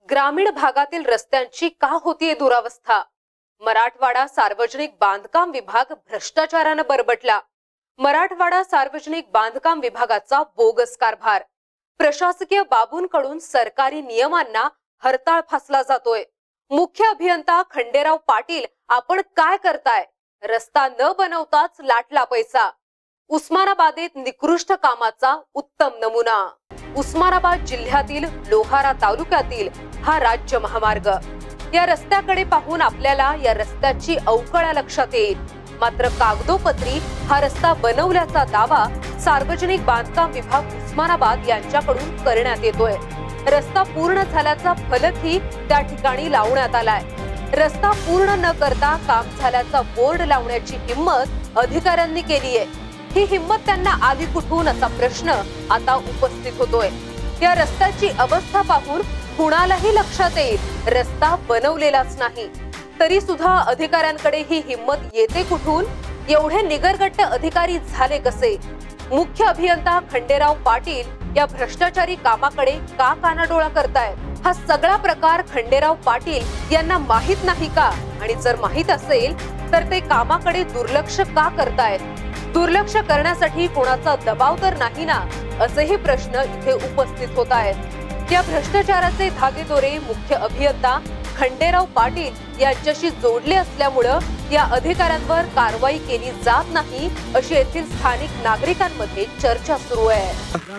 ग्रामीण भागातील रस्त्यांची का होतीये दुरावस्था? मराठवाडा सार्वजनिक बांधकाम विभाग भ्रष्टाचाराने बरबटला. मराठवाडा सार्वजनिक बांधकाम विभागाचा बोगस कारभार. प्रशासकीय बाबूंकडून सरकारी नियमांना हरताळ फासला जातोय. मुख्य अभियंता खंडेराव पाटील, आपण काय करताय? रस्ता न बनवताच लाटला पैसा. उस्मानाबादेत निकृष्ट कामाचा उत्तम नमुना. उस्मानाबाद जिल्ह्यातील लोहारा तालुक्यातील हा राज्य महामार्ग. या रस्त्याकडे पाहून आपल्याला या रस्त्याची अवकळा लक्षात येईल. मात्र कागदोपत्री हा रस्ता बनवल्याचा दावा सार्वजनिक बांधकाम विभाग उस्मानाबाद यांच्याकडून करण्यात येतोय. रस्ता पूर्ण झाल्याचा फलकही त्या ठिकाणी लावण्यात आलाय. रस्ता पूर्ण न करता काम झाल्याचा बोर्ड लावण्याची हिम्मत अधिकाऱ्यांनी केली आहे. ही हिम्मत त्यांना आली कुठून असा प्रश्न आता उपस्थित होतोय. या रस्त्याची अवस्था पाहून कुणालाही लक्षात येईल रस्ता बनवलेलाच नाही. तरी सुद्धा अधिकाऱ्यांकडे ही हिम्मत येते कुठून? एवढे निगरगट्ट अधिकारी झाले कसे? मुख्य अभियंता खंडेराव पाटील या भ्रष्टाचारी कामाकडे का कानाडोळा करतायत? हा सगळा प्रकार खंडेराव पाटील यांना माहित नाही का? आणि जर माहित असेल तर ते कामाकडे दुर्लक्ष का करतायत? दुर्लक्ष करण्यासाठी कोणाचा दबाव तर नाही ना, असेही प्रश्न इथे उपस्थित होत आहेत. या भ्रष्टाचाराचे धागेदोरे मुख्य अभियंता खंडेराव पाटील यांच्याशी जोडले असल्यामुळे या अधिकाऱ्यांवर कारवाई केली जात नाही, अशी येथील स्थानिक नागरिकांमध्ये चर्चा सुरू आहे.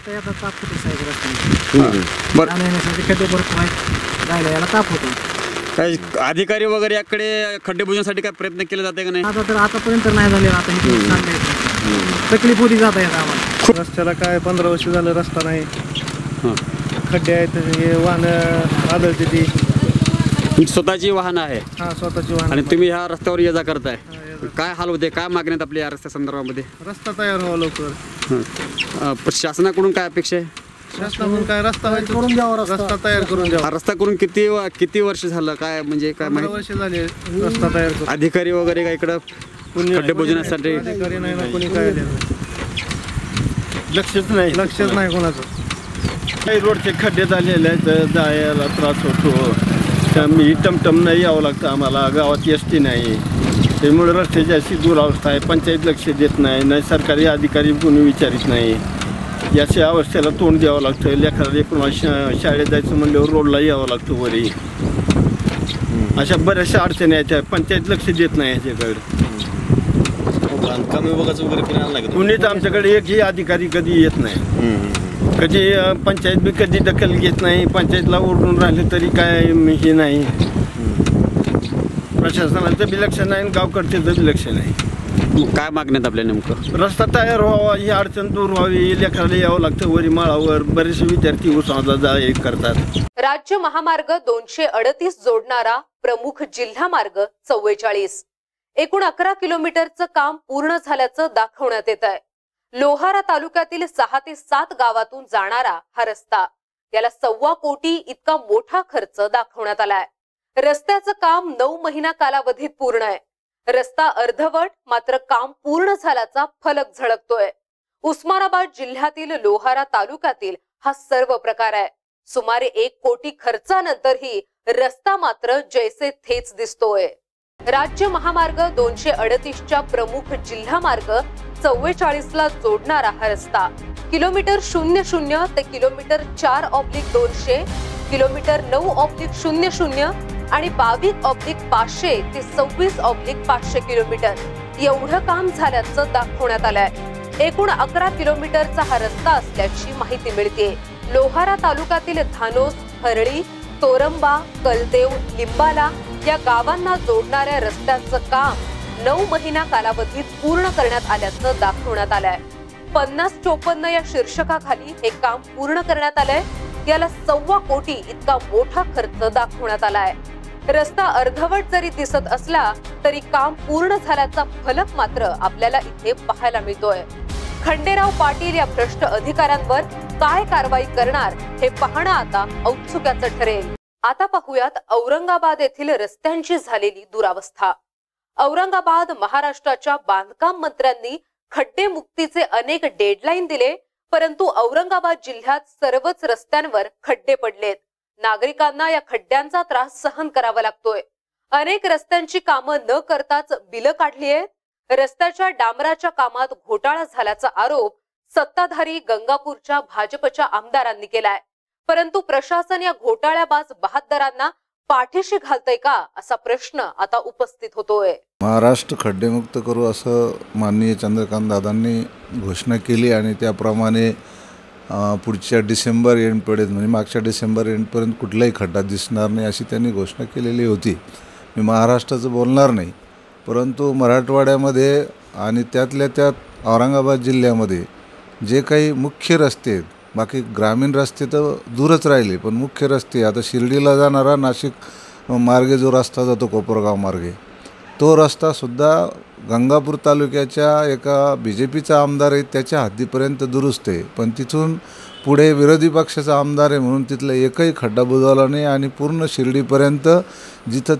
काही अधिकारी वगैरे याकडे खड्डे बुजवण्यासाठी काय प्रयत्न केले जाते का नाही? आता तर आतापर्यंत नाही झाले. आता तकलीफ होती जात आहे आम्हाला. रस्त्याला काय 15 वर्ष झालं रस्ता नाही. खड्डे आहेत, हे वाहन आदळते ती. स्वतःची वाहन आहे? हा, स्वतःची वाहन. आणि तुम्ही ह्या रस्त्यावर ये जा करताय, काय हाल होते? काय मागण्यात आपल्या या रस्त्या संदर्भामध्ये? रस्ता तयार व्हावा लवकर. शासनाकडून काय अपेक्षा आहे? शासनाकडून काय रस्ता करून द्यावा, रस्ता तयार करून द्यावा. रस्ता करून किती वर्ष झालं? काय म्हणजे काय 15 वर्ष झाले रस्ता तयार करून. अधिकारी वगैरे काय इकडं खड्डे बुजवण्यासाठी? अधिकारी नाही ना, कोणी काय लक्षच नाही कोणाचं. काही रोडचे खड्डे झालेले आहेत, जायला त्रास होतो. मी टमटम नाही यावं लागतं आम्हाला. गावात एसटी नाही, त्यामुळे रस्त्याची अशी दुरावस्था आहे. पंचायत लक्ष देत नाही, सरकारी अधिकारी कोणी विचारित नाही. याच्या अवस्थेला तोंड द्यावं लागतं. लेकराला पुन्हा शाळेत जायचं म्हणल्यावर रोडला यावं लागतं वरी. अशा बऱ्याचशा अडचणी आहेत. पंचायत लक्ष देत नाही याच्याकडे. बांधकाम विभागाचं वगैरे कोणी आलं नाही? कुणीच आमच्याकडे एकही अधिकारी कधी येत नाही. कधी पंचायत बी कधी दखल घेत नाही. पंचायतला ओरडून राहिले तरी काय हे नाही. प्रशासनाचं बी लक्ष नाही, गावकडचं बी लक्ष नाही. काय मागण्यात आपल्या नेमकं? रस्ता तयार व्हावा, ही अडचण दूर व्हावी. लेकराला यावं लागतं वरी माळावर. बरेचसे विद्यार्थी उसाला जा हे करतात. राज्य महामार्ग 238 जोडणारा प्रमुख जिल्हा मार्ग 44. एकूण 11 किलोमीटरचं काम पूर्ण झाल्याचं दाखवण्यात येत आहे. लोहारा तालुक्यातील 6 ते 7 गावातून जाणारा हा रस्ता, याला 1.25 कोटी इतका मोठा खर्च दाखवण्यात आलाय. रस्त्याचं काम 9 महिना कालावधीत पूर्ण आहे. रस्ता अर्धवट मात्र काम पूर्ण झाल्याचा फलक झळकतोय. उस्मानाबाद जिल्ह्यातील लोहारा तालुक्यातील हा सर्व प्रकार आहे. सुमारे 1 कोटी खर्चानंतरही रस्ता मात्र जैसे थेच दिसतोय. राज्य महामार्ग 238च्या प्रमुख जिल्हा मार्ग 44 ला जोडणारा हा रस्ता किलोमीटर 00 ते किलोमीटर 4/200, किलोमीटर 9/00 आणि 22/500 ते 26/500 किलोमीटर एवढं काम झाल्याचं दाखवण्यात आलंय. एकूण 11 किलोमीटरचा हा रस्ता असल्याची माहिती मिळते. लोहारा तालुक्यातील धानोस, हरळी, तोरंबा, कलदेव, लिंबाला या गावांना जोडणाऱ्या रस्त्याचं काम 9 महिना कालावधीत पूर्ण करण्यात आल्याचं दाखवण्यात आलंय. 50-54 या शीर्षकाखाली हे काम पूर्ण करण्यात आलंय. याला 1.25 कोटी इतका मोठा खर्च दाखवण्यात आलाय. रस्ता अर्धवट जरी दिसत असला तरी काम पूर्ण झाल्याचा फलक मात्र आपल्याला इथे पाहायला मिळतोय. खंडेराव पाटील या भ्रष्ट अधिकाऱ्यांवर काय कारवाई करणार हे पाहणं आता औत्सुक्याचं ठरेल. आता पाहूयात औरंगाबाद येथील रस्त्यांची झालेली दुरावस्था. औरंगाबाद महाराष्ट्राच्या बांधकाम मंत्र्यांनी खड्डे मुक्तीचे अनेक डेडलाईन दिले, परंतु औरंगाबाद जिल्ह्यात सर्वच रस्त्यांवर खड्डे पडलेत. नागरिकांना या खड्ड्यांचा त्रास सहन करावा लागतोय. अनेक रस्त्यांची कामं न करताच बिलं काढली आहेत. रस्त्याच्या डांबराच्या कामात घोटाळा झाल्याचा आरोप सत्ताधारी गंगापूरच्या भाजपच्या आमदारांनी केलाय. परंतु प्रशासन या घोटाळ्याबाज बहाद्दरांना पाठीशी घालतंय का असा प्रश्न आता उपस्थित होतोय. महाराष्ट्र खड्डेमुक्त करू असं माननीय चंद्रकांत दादांनी घोषणा केली आणि त्याप्रमाणे पुढच्या डिसेंबर एंडपर्यंत म्हणजे मागच्या डिसेंबर एंडपर्यंत कुठलाही खड्डा दिसणार नाही अशी त्यांनी घोषणा केलेली होती. मी महाराष्ट्राचं बोलणार नाही, परंतु मराठवाड्यामध्ये आणि त्यातल्या त्यात औरंगाबाद जिल्ह्यामध्ये जे काही मुख्य रस्ते आहेत, बाकी ग्रामीण रस्ते तर दूरच राहिले, पण मुख्य रस्ते आता शिर्डीला जाणारा नाशिक मार्गे जो रस्ता जातो कोपरगाव मार्गे, तो रस्तासुद्धा गंगापूर तालुक्याच्या एका BJPचा आमदार आहे त्याच्या हद्दीपर्यंत दुरुस्त आहे, पण तिथून पुढे विरोधी पक्षाचा आमदार आहे म्हणून तिथला एकही खड्डा बुजवला नाही आणि पूर्ण शिर्डीपर्यंत जिथं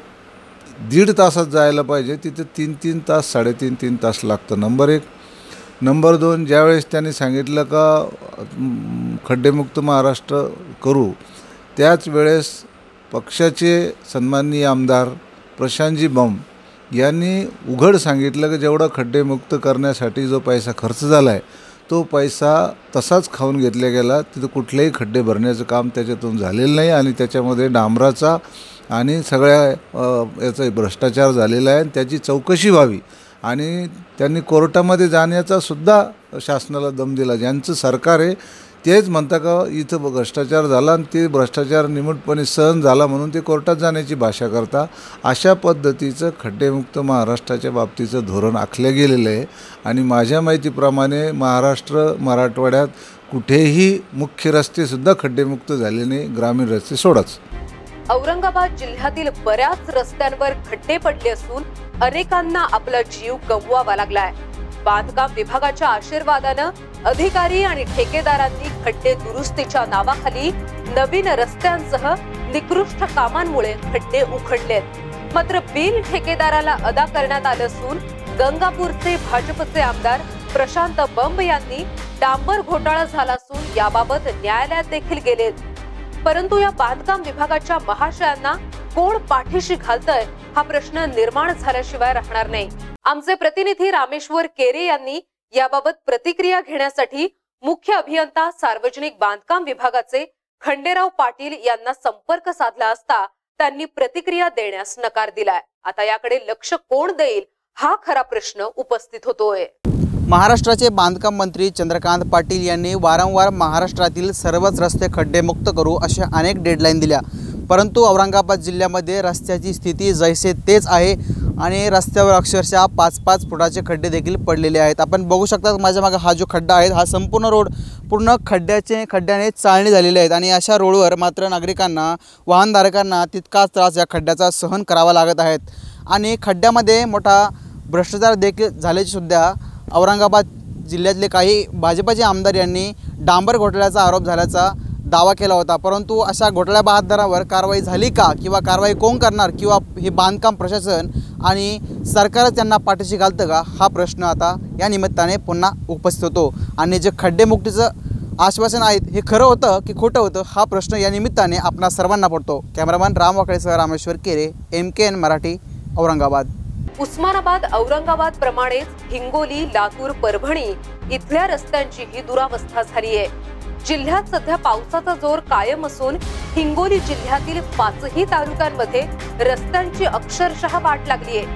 1.5 तासात जायला पाहिजे तिथं 3-3 तास 3.5 तास लागतं. नंबर 1. नंबर 2, ज्यावेळेस त्यांनी सांगितलं का खड्डेमुक्त महाराष्ट्र करू, त्याच वेळेस पक्षाचे सन्माननीय आमदार प्रशांतजी बंब यांनी उघड सांगितलं की जेवढा खड्डेमुक्त करण्यासाठी जो पैसा खर्च झाला आहे तो पैसा तसाच खाऊन घेतला गेला. तिथं कुठलेही खड्डे भरण्याचं काम त्याच्यातून झालेलं नाही आणि त्याच्यामध्ये डांबराचा आणि सगळ्या याचा भ्रष्टाचार झालेला आहे. त्याची चौकशी व्हावी आणि त्यांनी कोर्टामध्ये जाण्याचा सुद्धा शासनाला दम दिला. ज्यांचं सरकार आहे तेच म्हणता का इथं भ्रष्टाचार झाला आणि ते भ्रष्टाचार निमूटपणे सहन झाला म्हणून ते कोर्टात जाण्याची भाषा करता. अशा पद्धतीचं खड्डेमुक्त महाराष्ट्राच्या बाबतीचं धोरण आखलं गेलेलं आहे आणि माझ्या माहितीप्रमाणे मराठवाड्यात कुठेही मुख्य रस्तेसुद्धा खड्डेमुक्त झाले नाही, ग्रामीण रस्ते सोडच. औरंगाबाद जिल्ह्यातील बऱ्याच रस्त्यांवर खड्डे पडले असून अनेकांना आपला जीव गमवावा लागलाय. बांधकाम विभागाच्या आशीर्वादानं अधिकारी आणि ठेकेदारांनी खड्डे दुरुस्तीच्या नावाखाली नवीन रस्त्यांसह निकृष्ट कामांमुळे खड्डे उखडलेत. मात्र बिल ठेकेदाराला अदा करण्यात आलं असून गंगापूरचे भाजपचे आमदार प्रशांत बंब यांनी डांबर घोटाळा झाला असून याबाबत न्यायालयात देखील गेलेत. परंतु या बांधकाम विभागाच्या महाशयांना कोण पाठीशी घालतंय हा प्रश्न निर्माण झाल्याशिवाय राहणार नाही. आमचे प्रतिनिधी रामेश्वर केरे यांनी याबाबत प्रतिक्रिया घेण्यासाठी मुख्य अभियंता सार्वजनिक बांधकाम विभागाचे खंडेराव पाटील यांना संपर्क साधला असता त्यांनी प्रतिक्रिया देण्यास नकार दिलाय. आता याकडे लक्ष कोण देईल हा खरा प्रश्न उपस्थित होतोय. महाराष्ट्राचे बांधकाम मंत्री चंद्रकांत पाटील यांनी वारंवार महाराष्ट्रातील सर्वच रस्ते खड्डेमुक्त करू अशा अनेक डेडलाईन दिल्या, परंतु औरंगाबाद जिल्ह्यामध्ये रस्त्याची स्थिती जैसे तेच आहे आणि रस्त्यावर अक्षरशः 5-5 फुटाचे खड्डे देखील पडलेले आहेत. आपण बघू शकता माझ्या मागे हा जो खड्डा आहे हा संपूर्ण रोड पूर्ण खड्ड्याने चाळणी झालेले आहेत आणि अशा रोडवर मात्र नागरिकांना वाहनधारकांना तितकाच त्रास या खड्ड्याचा सहन करावा लागत आहेत आणि खड्ड्यामध्ये मोठा भ्रष्टाचार देखील झाल्याचे सुद्धा औरंगाबाद जिल्ह्यातले काही भाजपाचे आमदार यांनी डांबर घोटाळ्याचा आरोप झाल्याचा दावा केला होता. परंतु अशा घोटाळ्या बहाद्दरावर कारवाई झाली का किंवा कारवाई कोण करणार किंवा हे बांधकाम प्रशासन आणि सरकारच त्यांना पाठीशी घालतं का हा प्रश्न आता या निमित्ताने पुन्हा उपस्थित होतो आणि जे खड्डेमुक्तीचं आश्वासन आहे हे खरं होतं की खोटं होतं हा प्रश्न या निमित्ताने आपणा सर्वांना पडतो. कॅमेरामॅन राम वाकळेसह रामेश्वर केरे, MKN मराठी, औरंगाबाद. उस्मानाबाद औरंगाबाद प्रमाणेच हिंगोली, लातूर, परभणी इथल्या रस्त्यांची ही दुरावस्था झाली आहे. जिल्ह्यात सध्या पावसाचा जोर कायम असून हिंगोली जिल्ह्यातील 5ही तालुक्यांमध्ये रस्त्यांची अक्षरशः वाट लागली आहे.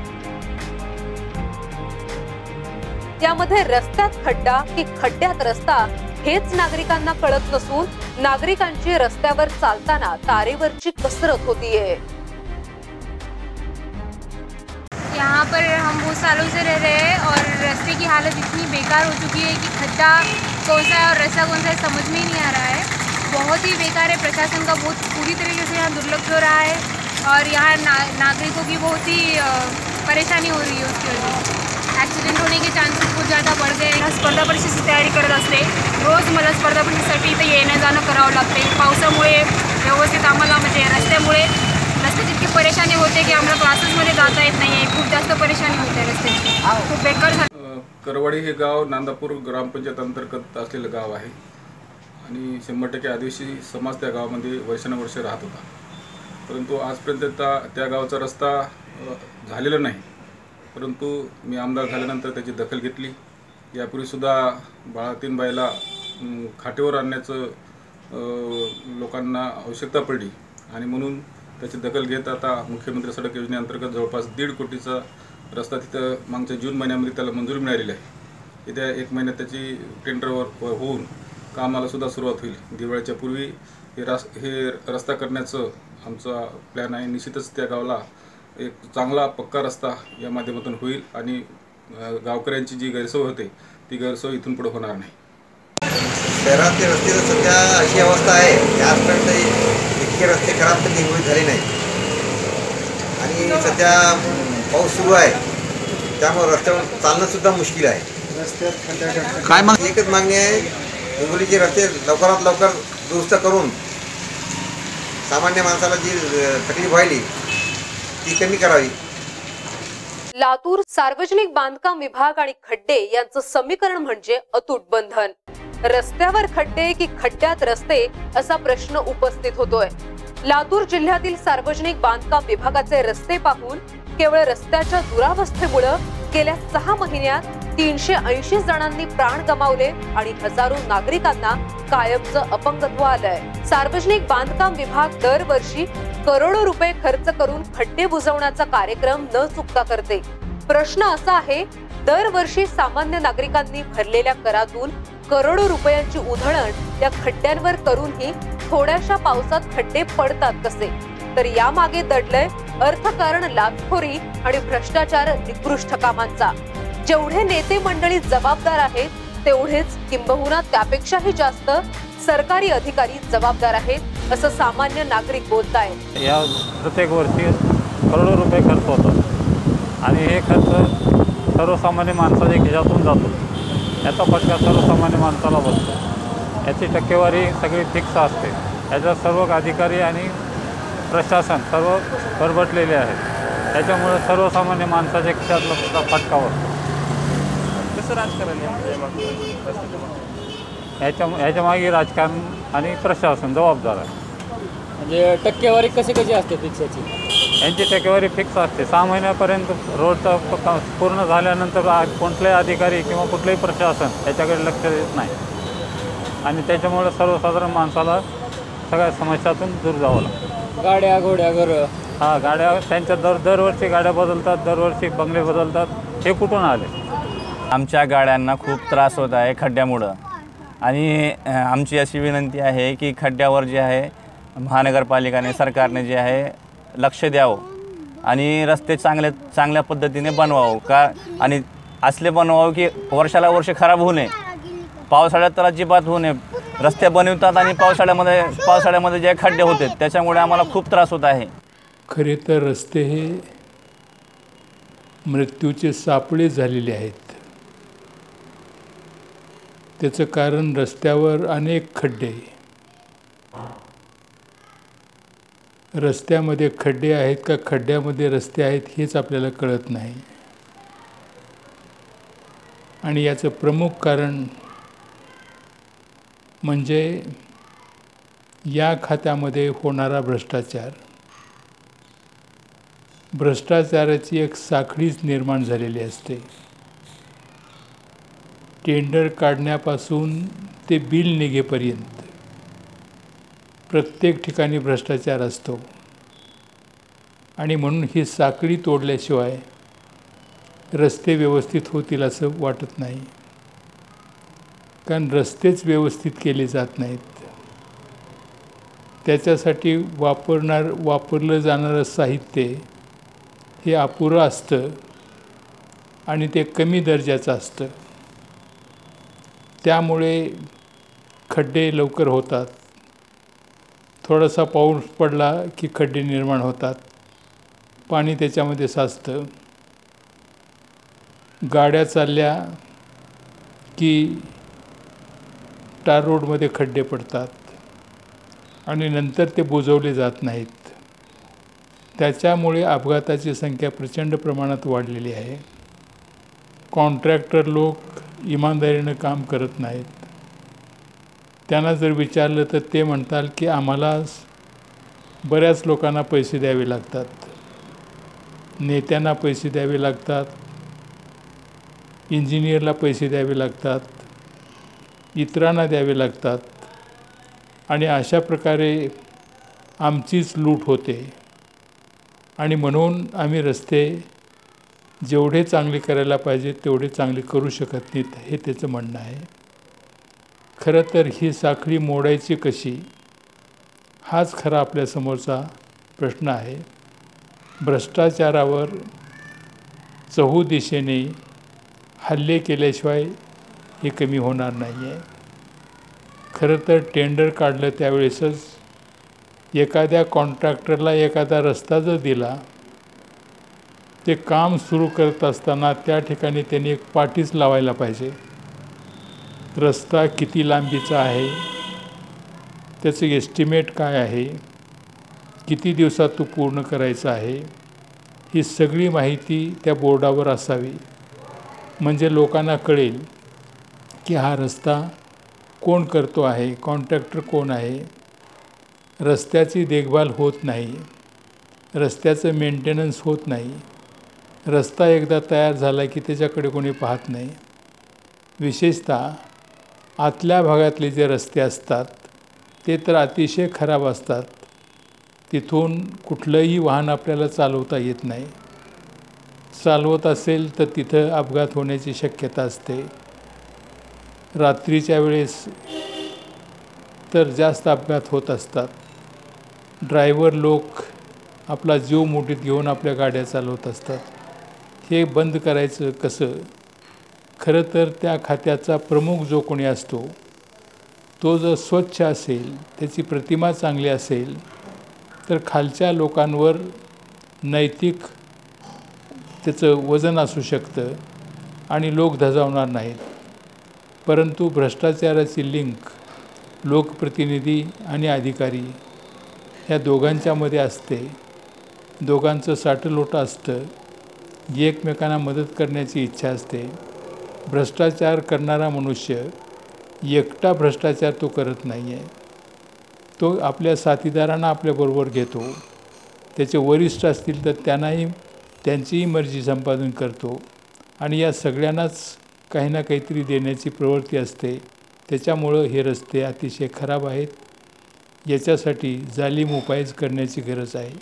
त्यामध्ये रस्त्यात खड्डा की खड्ड्यात रस्ता हेच नागरिकांना कळत नसून नागरिकांची रस्त्यावर चालताना तारेवरची कसरत होतीये. यहाँ पर हम बहुत सालों से रह रहे हैं और रास्ते की हालत इतनी बेकार हो चुकी है कि खड्डा कौन सा है और रास्ता कौन सा है समझ में ही नहीं आ रहा है. बहुत ही बेकार है. प्रशासन का बहुत पूरी तरीके से यहाँ दुर्लक्ष हो रहा है और यहाँ नागरिकों की बहुत ही परेशानी हो रही है. उसकी वजह से ॲक्सिडेंट होने के चान्सेस बहुत ज़्यादा बढ़ गए. स्पर्धा परीक्षेची तयारी करत असते. रोज मला स्पर्धा परीक्षेसाठी इथं येणं जाणं करावं लागते. पावसामुळे व्यवस्थित आम्हाला म्हणजे रस्त्यामुळे जितकी परेशानी होते की आम्हाला क्लासेसमध्ये जाता येत नाही आहे. खूप जास्त परेशानी होते रस्त्याची. खूप बेकार झालं. करवाडी हे गाव नांदापूर ग्रामपंचायत अंतर्गत असलेलं गाव आहे आणि 100% आदिवासी समाज त्या गावामध्ये वर्षानुवर्षे राहत होता. परंतु आजपर्यंत त्या गावाचा रस्ता झालेला नाही. परंतु मी आमदार झाल्यानंतर त्याची दखल घेतली. यापूर्वीसुद्धा बाळातीनबाईला खाटेवर आणण्याचं लोकांना आवश्यकता पडली आणि म्हणून त्याची दखल घेत आता मुख्यमंत्री सडक योजनेअंतर्गत जवळपास 1.5 कोटीचा रस्ता तिथं मागच्या जून महिन्यामध्ये त्याला मंजुरी मिळालेली आहे. येत्या 1 महिन्यात त्याची टेंडरवर होऊन कामाला सुद्धा सुरुवात होईल. दिवाळीच्या पूर्वी हे रस्ता करण्याचं आमचा प्लॅन आहे. निश्चितच त्या गावाला एक चांगला पक्का रस्ता या माध्यमातून होईल आणि गावकऱ्यांची जी गैरसोय होते ती गैरसोय इथून पुढे होणार नाही. शहरातले रस्ते तर सध्या अशी अवस्था आहे की आजपर्यंत इतके रस्ते खराब तर निर्मित झाले नाही आणि सध्या पाऊस सुरू आहे त्यामुळे रस्त्यावर चालणंसुद्धा मुश्किल आहे. काय मग एकच मागणी आहे, हिंगोलीचे रस्ते लवकरात लवकर दुरुस्त करून सामान्य माणसाला जी तकलीफ व्हायली ती कमी करावी. लातूर सार्वजनिक बांधकाम विभाग आणि खड्डे यांचं समीकरण म्हणजे अतूट बंधन. रस्त्यावर खड्डे की खड्ड्यात रस्ते असा प्रश्न उपस्थित होतोय. लातूर जिल्ह्यातील सार्वजनिक बांधकाम विभागाचे रस्ते पाहून केवळ रस्त्याच्या दुरावस्थेमुळे गेल्या 6 महिन्यात 380 जणांनी प्राण गमावले आणि हजारो नागरिकांना कायमचं अपंगत्व आलंय. सार्वजनिक बांधकाम विभाग दरवर्षी करोडो रुपये खर्च करून खड्डे बुजवण्याचा कार्यक्रम न चुकता करते. प्रश्न असा आहे, दरवर्षी सामान्य नागरिकांनी भरलेल्या करातून करोडो रुपयांची उधळण त्या खड्ड्यांवर करूनही थोड्याशा पावसात खड्डे पडतात कसे? तर यामागे दडलंय अर्थकारण, लाचखोरी आणि भ्रष्टाचार निकृष्ट कामांचा. जेवढे नेते मंडळी जबाबदार आहेत तेवढेच किंबहुना त्यापेक्षाही जास्त सरकारी अधिकारी जबाबदार आहेत असं सामान्य नागरिक बोलतायत. या प्रत्येक वर्षी करोडो रुपये खर्च होतात आणि हे खर्च सर्वसामान्य माणसाच्या खिशातून जातो. याचा फटका सर्वसामान्य माणसाला बसतो. याची टक्केवारी सगळी फिक्स असते. याच्यात सर्व अधिकारी आणि प्रशासन सर्व भरभटलेले आहेत. त्याच्यामुळे सर्वसामान्य माणसाच्या खिशातला सुद्धा फटका बसतो. कसं राजकारण याच्या मागे राजकारण आणि प्रशासन जबाबदार आहे. म्हणजे टक्केवारी कशी असते फिक्सची? यांची टक्केवारी फिक्स असते. 6 महिन्यापर्यंत रोडचं पूर्ण झाल्यानंतर कोणताही अधिकारी किंवा कुठलंही प्रशासन याच्याकडे लक्ष देत नाही आणि त्याच्यामुळे सर्वसाधारण माणसाला सगळ्या समस्यातून दूर जावं लागतं. गाड्या घोड्या घरं गाड्या त्यांच्या दरवर्षी गाड्या बदलतात, दरवर्षी बंगले बदलतात. हे कुठून आले? आमच्या गाड्यांना खूप त्रास होत आहे खड्ड्यामुळं आणि आमची अशी विनंती आहे की खड्ड्यावर जे आहे महानगरपालिकाने सरकारने जे आहे लक्ष द्यावं आणि रस्ते चांगल्या पद्धतीने बनवावं का आणि असले बनवावं की वर्षाला वर्ष खराब होऊ नये. पावसाळ्यात तर अजिबात होऊ नये. रस्ते बनवतात आणि पावसाळ्यामध्ये जे खड्डे होते त्याच्यामुळे आम्हाला खूप त्रास होत आहे. खरे तर रस्ते हे मृत्यूचे सापळे झालेले आहेत. त्याचं कारण रस्त्यावर अनेक खड्डे. रस्त्यामध्ये खड्डे आहेत का खड्ड्यामध्ये रस्ते आहेत हेच आपल्याला कळत नाही. आणि याचं प्रमुख कारण म्हणजे या खात्यामध्ये होणारा भ्रष्टाचार. भ्रष्टाचाराची एक साखळीच निर्माण झालेली असते. टेंडर काढण्यापासून ते बिल निघेपर्यंत प्रत्येक ठिकाणी भ्रष्टाचार असतो आणि म्हणून ही साखळी तोडल्याशिवाय रस्ते व्यवस्थित होतील असं वाटत नाही. कारण रस्तेच व्यवस्थित केले जात नाहीत. त्याच्यासाठी वापरलं जाणारं साहित्य हे अपुरं असतं आणि ते कमी दर्जाचं असतं. त्यामुळे खड्डे लवकर होतात. थोडासा पाऊस पडला की खड्डे निर्माण होतात. पाणी त्याच्यामध्ये साचतं. गाड्या चालल्या की टार रोडमध्ये खड्डे पडतात आणि नंतर ते बुजवले जात नाहीत. त्याच्यामुळे अपघाताची संख्या प्रचंड प्रमाणात वाढलेली आहे. कॉन्ट्रॅक्टर लोक इमानदारीनं काम करत नाहीत. त्यांना जर विचारलं तर ते म्हणतात की आम्हाला बऱ्याच लोकांना पैसे द्यावे लागतात, नेत्यांना पैसे द्यावे लागतात, इंजिनियरला पैसे द्यावे लागतात, इतरांना द्यावे लागतात आणि अशा प्रकारे आमचीच लूट होते आणि म्हणून आम्ही रस्ते जेवढे चांगले करायला पाहिजे तेवढे चांगले करू शकत नाहीत, हे त्याचं म्हणणं आहे. खरं तर ही साखळी मोडायची कशी, हाच खरा आपल्यासमोरचा प्रश्न आहे. भ्रष्टाचारावर चहूदिशेने हल्ले केल्याशिवाय हे कमी होणार नाही आहे. खरं तर टेंडर काढलं त्यावेळेसच एखाद्या कॉन्ट्रॅक्टरला एखादा रस्ता जर दिला, ते काम सुरू करत असताना त्या ठिकाणी त्यांनी एक पाटीच लावायला पाहिजे. रस्ता किती लांबीचा आहे, त्याचं एस्टिमेट काय आहे, किती दिवसात तो पूर्ण करायचा आहे, ही सगळी माहिती त्या बोर्डावर असावी. म्हणजे लोकांना कळेल की हा रस्ता कोण करतो आहे, कॉन्ट्रॅक्टर कोण आहे. रस्त्याची देखभाल होत नाही, रस्त्याचं मेंटेनन्स होत नाही. रस्ता एकदा तयार झाला की त्याच्याकडे कोणी पाहत नाही. विशेषतः आतल्या भागातले जे रस्ते असतात ते तर अतिशय खराब असतात. तिथून कुठलंही वाहन आपल्याला चालवता येत नाही. चालवत असेल तर तिथं अपघात होण्याची शक्यता असते. रात्रीच्या वेळेस तर जास्त अपघात होत असतात. ड्रायव्हर लोक आपला जीव मुठीत घेऊन आपल्या गाड्या चालवत असतात. हे बंद करायचं कसं? खरं तर त्या खात्याचा प्रमुख जो कोणी असतो तो जर स्वच्छ असेल, त्याची प्रतिमा चांगली असेल, तर खालच्या लोकांवर नैतिक त्याचं वजन असू शकतं आणि लोक धजावणार नाहीत. परंतु भ्रष्टाचाराची लिंक लोकप्रतिनिधी आणि अधिकारी ह्या दोघांच्यामध्ये असते. दोघांचं साटलोटं असतं, एकमेकांना मदत करण्याची इच्छा असते. भ्रष्टाचार करणारा मनुष्य एकटा भ्रष्टाचार तो करत नाही आहे. तो आपल्या साथीदारांना आपल्याबरोबर घेतो. त्याचे वरिष्ठ असतील तर त्यांनाही त्यांचीही मर्जी संपादन करतो आणि या सगळ्यांनाच काही ना काहीतरी देण्याची प्रवृत्ती असते. त्याच्यामुळं हे रस्ते अतिशय खराब आहेत. याच्यासाठी जालीम उपायच करण्याची गरज आहे.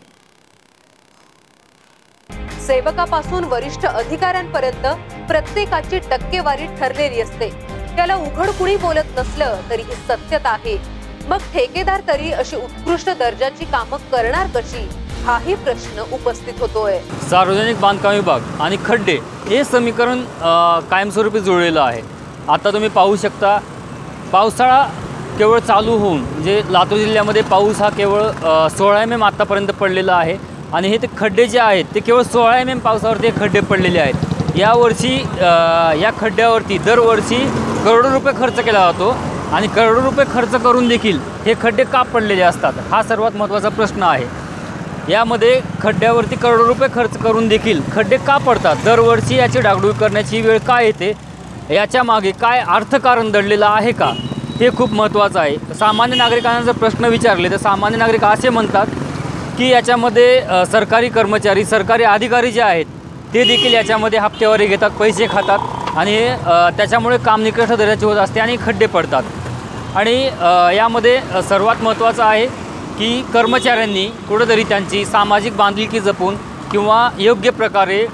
सेवकापासून वरिष्ठ अधिकाऱ्यांपर्यंत प्रत्येकाची टक्केवारी ठरलेली असते. त्याला उघड कुणी बोलत नसलं तरी ही सत्यता आहे. मग ठेकेदार तरी अशी उत्कृष्ट दर्जाची कामं करणार कशी, हाही प्रश्न उपस्थित होतोय. सार्वजनिक बांधकाम विभाग आणि खड्डे हे समीकरण कायमस्वरूपी जुळलेलं आहे. आता तुम्ही पाहू शकता, पावसाळा केवळ चालू होऊन म्हणजे लातूर जिल्ह्यामध्ये पाऊस हा केवळ 16 MM आतापर्यंत पडलेला आहे आणि हे ते खड्डे जे आहेत ते केवळ 16 MM पावसावरती खड्डे पडलेले आहेत. यावर्षी या खड्ड्यावरती दरवर्षी करोडो रुपये खर्च केला जातो आणि करोडो रुपये खर्च करून देखील हे खड्डे का पडलेले असतात, हा सर्वात महत्त्वाचा प्रश्न आहे. यामध्ये खड्ड्यावरती करोडो रुपये खर्च करून देखील खड्डे का पडतात, दरवर्षी याची डागडूग करण्याची वेळ का येते, याच्या मागे काय अर्थकारण दडलेलं आहे का, हे खूप महत्त्वाचं आहे. सामान्य नागरिकांना जर प्रश्न विचारले तर सामान्य नागरिक असे म्हणतात की याच्यामध्ये सरकारी कर्मचारी, सरकारी अधिकारी जे आहेत ते देखील याच्यामध्ये हप्तेवारी घेतात, पैसे खातात आणि त्याच्यामुळे काम निकृष्ट दर्जाचे होत असते आणि खड्डे पडतात. आणि यामध्ये सर्वात महत्त्वाचं आहे की कर्मचाऱ्यांनी कुठंतरी त्यांची सामाजिक बांधिलकी जपून किंवा योग्य प्रकारे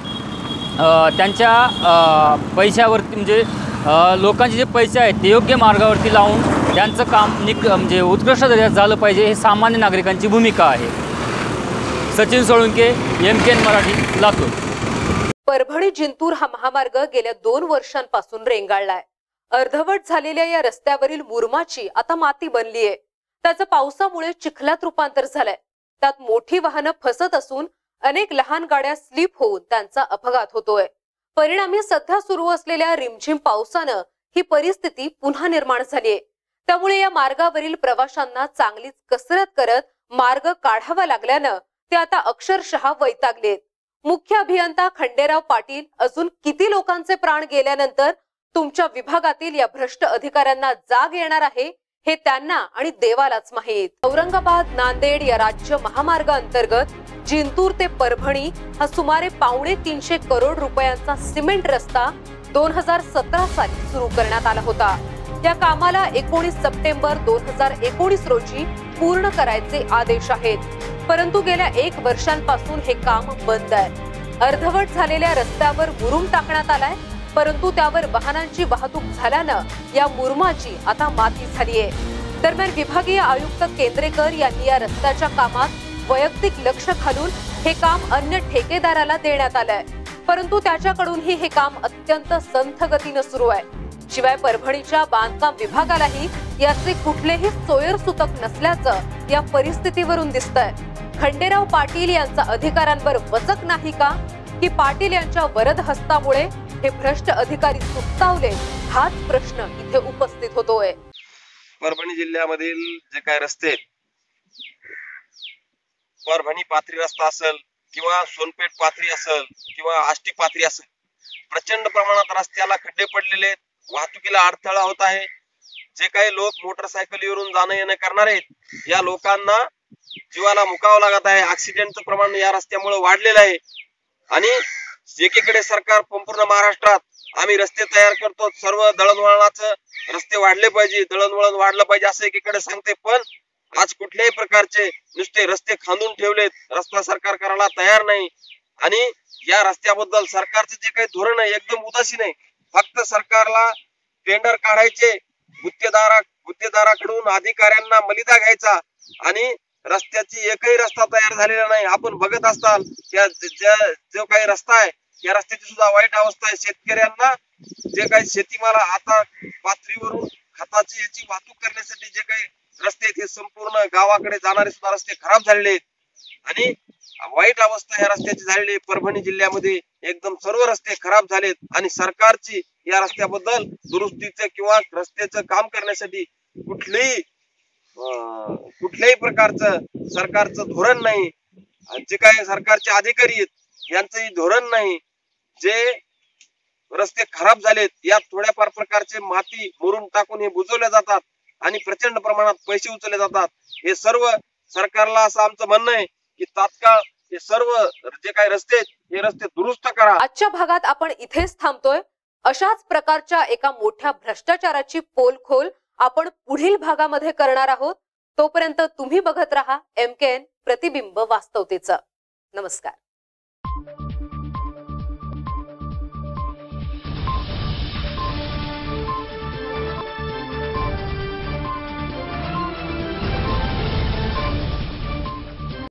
त्यांच्या पैशावरती म्हणजे लोकांचे जे पैसे आहेत ते योग्य मार्गावरती लावून त्यांचं काम म्हणजे उत्कृष्ट दर्जाचं झालं पाहिजे, हे सामान्य नागरिकांची भूमिका आहे. सचिन सोळुंके, MKN मराठी, लातूर. परभणी जिंतूर हा महामार्ग गेल्या 2 वर्षांपासून रेंगाळलाय. अर्धवट झालेल्या या रस्त्यावरील मुरमाची आता माती बनलीये. त्याचं पावसामुळे चिखलात रूपांतर झालंय. त्यात मोठी वाहनं फसत असून अनेक लहान गाड्या स्लिप होऊन त्यांचा अपघात होतोय. परिणामी सध्या सुरू असलेल्या रिमझिम पावसानं ही परिस्थिती पुन्हा निर्माण झालीय. त्यामुळे या मार्गावरील प्रवाशांना चांगलीच कसरत करत मार्ग काढावा लागल्यानं ते आता अक्षरशः वैतागलेत. मुख्य अभियंता खंडेराव पाटील, अजून किती लोकांचे प्राण गेल्यानंतर तुमच्या विभागातील या भ्रष्ट अधिकाऱ्यांना जाग येणार आहे, हे त्यांना आणि देवालाच माहीत। औरंगाबाद नांदेड या राज्य महामार्ग अंतर्गत जिंतूर ते परभणी हा सुमारे 350 करोड रुपयांचा सिमेंट रस्ता 2017 साली सुरू करण्यात आला होता। या कामाला 19 सप्टेंबर 2019 रोजी पूर्ण करायचे आदेश आहेत, परंतु गेल्या 1 वर्षांपासून हे काम बंद आहे। अर्धवट झालेल्या रस्त्यावर मुरुम टाकण्यात आलाय, परंतु त्यावर वाहनांची वाहतूक झाल्यानं या मुरुमाची आता माती झालीये। दरम्यान विभागीय आयुक्त केंद्रेकर यांनी या रस्त्याच्या कामात वैयक्तिक लक्ष घालून हे काम अन्य ठेकेदाराला देण्यात आलंय, परंतु त्याच्याकडूनही हे काम अत्यंत संथ गतीनं सुरू आहे। शिवाय परभणीच्या बांधकाम विभागालाही याचे कुठलेही सोयरसूतक नसल्याचं या परिस्थितीवरून दिसतंय। खंडेराव पाटील यांचा अधिकाऱ्यांवर वचक नाही का, की पाटील यांच्या वरद हस्तामुळे हे भ्रष्ट अधिकारी सुस्तावले, हाच प्रश्न इथे उपस्थित होतोय। परभणी जिल्ह्यामधील जे काय रस्ते, परभणी पाथरी रस्ता असेल किंवा सोनपेठ पाथरी असेल किंवा आष्टी पाथरी असेल, प्रचंड प्रमाणात रस्त्याला खड्डे पडलेले आहेत, वाहतुकीला अडथळा होत आहे। जे काही लोक मोटरसायकलीवरून जाणं येणं करणार आहेत, या लोकांना जीवाला मुकावं लागत आहे। ऍक्सिडेंटचं प्रमाण या रस्त्यामुळे वाढलेलं आहे आणि एकीकडे सरकार संपूर्ण महाराष्ट्रात आम्ही रस्ते तयार करतो, सर्व दळणवळणाचं रस्ते वाढले पाहिजे, दळणवळण वाढलं पाहिजे असं एकीकडे सांगते, पण आज कुठल्याही प्रकारचे नुसते रस्ते खांदून ठेवलेत, रस्ता सरकार करायला तयार नाही। आणि या रस्त्याबद्दल सरकारचं जे काही धोरण आहे एकदम उदासीन आहे। फक्त सरकारला टेंडर काढायचे, गुत्तेदाराकडून अधिकाऱ्यांना मलिदा घ्यायचा आणि रस्त्याची एकही रस्ता तयार झालेला नाही। आपण बघत असताल जो काही रस्ता आहे या रस्त्याची सुद्धा वाईट अवस्था आहे। शेतकऱ्यांना जे काही शेतीमाला आता पाथरीवरून खताची याची वाहतूक करण्यासाठी जे काही रस्ते आहेत, हे संपूर्ण गावाकडे जाणारे सुद्धा रस्ते खराब झालेले आहेत आणि वाईट अवस्था ह्या रस्त्याची झालेली आहे। परभणी जिल्ह्यामध्ये एकदम सर्व रस्ते खराब झालेत आणि सरकारची या रस्त्याबद्दल दुरुस्तीचं किंवा रस्त्याचं काम करण्यासाठी कुठल्याही प्रकारचं सरकारचं धोरण नाही। जे काही सरकारचे अधिकारी आहेत यांचंही धोरण नाही। जे रस्ते खराब झालेत यात थोड्याफार प्रकारचे माती मुरुम टाकून हे बुजवले जातात आणि प्रचंड प्रमाणात पैसे उचलले जातात। हे सर्व सरकारला असं आमचं म्हणणं आहे की तात्काळ हे सर्व जे काही रस्ते आहेत हे रस्ते दुरुस्त करा। आजच्या भागात आपण इथेच थांबतोय। अशाच प्रकारच्या एका मोठ्या भ्रष्टाचाराची पोलखोल आपण पुढील भागामध्ये करणार आहोत। तोपर्यंत तुम्ही बघत राहा MKN प्रतिबिंब वास्तवतेचं। नमस्कार।